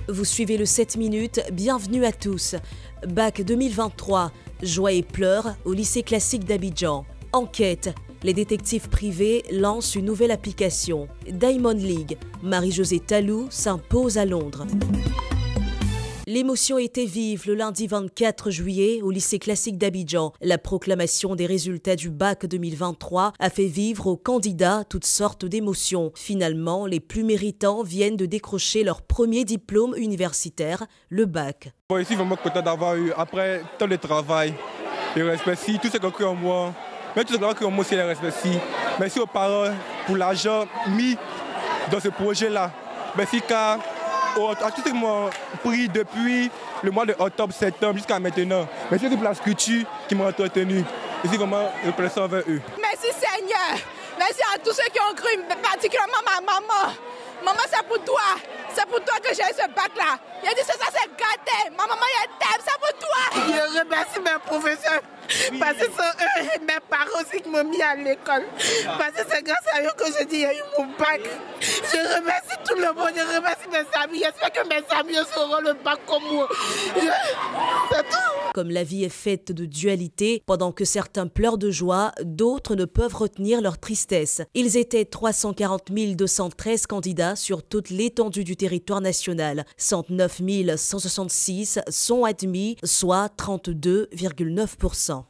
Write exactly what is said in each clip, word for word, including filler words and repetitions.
Vous suivez le sept minutes, bienvenue à tous. Bac deux mille vingt-trois, joie et pleurs au lycée classique d'Abidjan. Enquête, les détectives privés lancent une nouvelle application. Diamond League, Marie-Josée Talou s'impose à Londres. L'émotion était vive le lundi vingt-quatre juillet au lycée classique d'Abidjan. La proclamation des résultats du bac deux mille vingt-trois a fait vivre aux candidats toutes sortes d'émotions. Finalement, les plus méritants viennent de décrocher leur premier diplôme universitaire, le bac. Bon, ici, vraiment content d'avoir eu, après tant de travail, le respect, si, tout ce qu'on crée en moi, même tout ce qu'on crée en moi, c'est le respect. Si. Merci aux parents pour l'argent mis dans ce projet-là. Merci car à tout ce qui m'a pris depuis le mois de octobre, septembre jusqu'à maintenant. Merci pour la sculpture qui m'a entretenu. Je suis vraiment reconnaissant envers eux. Merci Seigneur. Merci à tous ceux qui ont cru, particulièrement ma maman. Maman, c'est pour toi. C'est pour toi que j'ai ce bac-là. Il a dit que ça, c'est gâté. Ma maman, elle t'aime, c'est pour toi. Je remercie mes professeurs. Parce que c'est eux et mes parents aussi qui m'ont mis à l'école. Parce que c'est grâce à eux que je dis qu'il y a eu mon bac. Je remercie tout le monde, je remercie mes amis. J'espère que mes amis auront le bac comme moi. C'est tout. Comme la vie est faite de dualité, pendant que certains pleurent de joie, d'autres ne peuvent retenir leur tristesse. Ils étaient trois cent quarante mille deux cent treize candidats sur toute l'étendue du territoire national. cent neuf mille cent soixante-six sont admis, soit trente-deux virgule neuf pour cent.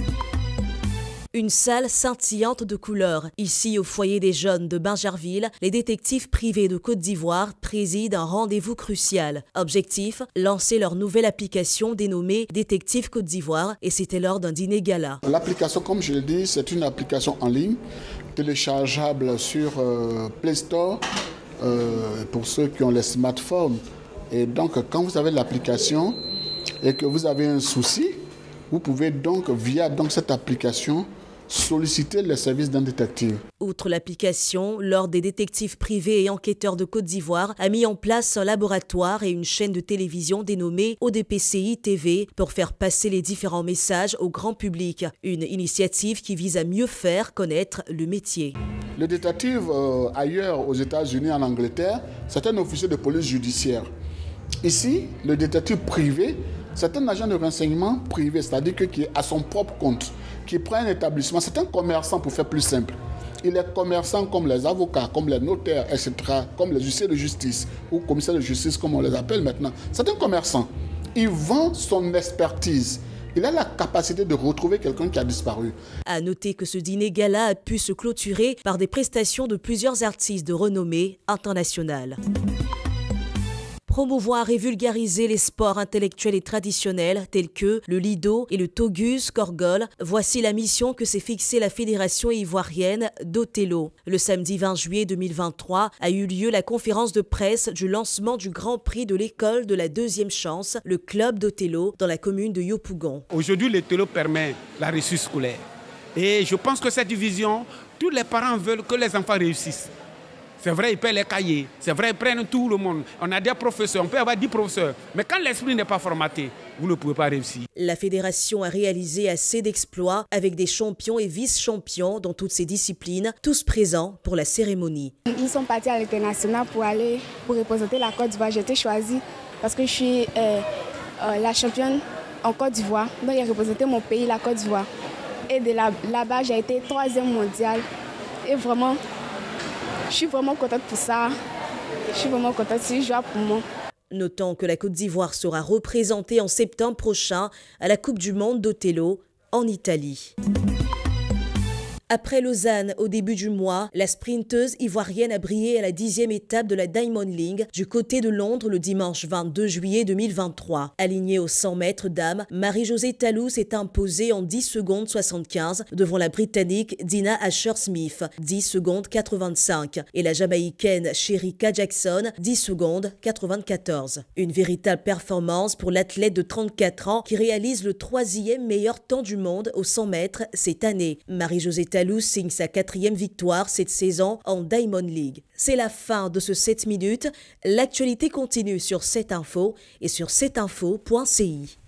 Une salle scintillante de couleurs. Ici, au foyer des jeunes de Bingerville, les détectives privés de Côte d'Ivoire président un rendez-vous crucial. Objectif, lancer leur nouvelle application dénommée Détective Côte d'Ivoire, et c'était lors d'un dîner gala. L'application, comme je l'ai dit, c'est une application en ligne, téléchargeable sur euh, Play Store euh, pour ceux qui ont les smartphones. Et donc, quand vous avez l'application et que vous avez un souci, vous pouvez donc, via donc, cette application, solliciter les services d'un détective. Outre l'application, l'Ordre des détectives privés et enquêteurs de Côte d'Ivoire a mis en place un laboratoire et une chaîne de télévision dénommée O D P C I T V pour faire passer les différents messages au grand public. Une initiative qui vise à mieux faire connaître le métier. Le détective euh, ailleurs, aux États-Unis, en Angleterre, c'est un officier de police judiciaire. Ici, le détective privé, c'est un agent de renseignement privé, c'est-à-dire que qui est à son propre compte, qui prend un établissement. C'est un commerçant, pour faire plus simple. Il est commerçant comme les avocats, comme les notaires, et cetera, comme les huissiers de justice, ou commissaires de justice, comme on les appelle maintenant. C'est un commerçant. Il vend son expertise. Il a la capacité de retrouver quelqu'un qui a disparu. À noter que ce dîner gala a pu se clôturer par des prestations de plusieurs artistes de renommée internationale. Promouvoir et vulgariser les sports intellectuels et traditionnels tels que le lido et le togus korgol. Voici la mission que s'est fixée la Fédération ivoirienne d'Othello. Le samedi vingt juillet deux mille vingt-trois a eu lieu la conférence de presse du lancement du Grand Prix de l'école de la deuxième chance, le club d'Othello, dans la commune de Yopougon. Aujourd'hui, l'Othello permet la réussite scolaire. Et je pense que cette division, tous les parents veulent que les enfants réussissent. C'est vrai, ils paient les cahiers, c'est vrai, ils prennent tout le monde. On a des professeurs, on peut avoir dix professeurs. Mais quand l'esprit n'est pas formaté, vous ne pouvez pas réussir. La fédération a réalisé assez d'exploits avec des champions et vice-champions dans toutes ces disciplines, tous présents pour la cérémonie. Ils sont partis à l'international pour aller pour représenter la Côte d'Ivoire. J'ai été choisie parce que je suis euh, euh, la championne en Côte d'Ivoire. Donc j'ai représenté mon pays, la Côte d'Ivoire. Et de là, là-bas, j'ai été troisième mondiale. Et vraiment, je suis vraiment contente pour ça. Je suis vraiment contente, c'est une joie pour moi. Notons que la Côte d'Ivoire sera représentée en septembre prochain à la Coupe du Monde d'Othello en Italie. Après Lausanne, au début du mois, la sprinteuse ivoirienne a brillé à la dixième étape de la Diamond League du côté de Londres le dimanche vingt-deux juillet deux mille vingt-trois. Alignée aux cent mètres dames, Marie-Josée Talou s'est imposée en dix secondes soixante-quinze devant la Britannique Dina Asher-Smith, dix secondes quatre-vingt-cinq, et la Jamaïcaine Shericka Jackson, dix secondes quatre-vingt-quatorze. Une véritable performance pour l'athlète de trente-quatre ans qui réalise le troisième meilleur temps du monde aux cent mètres cette année. Marie-Josée Talou signe sa quatrième victoire cette saison en Diamond League. C'est la fin de ce sept minutes. L'actualité continue sur sept info et sur sept info point c i.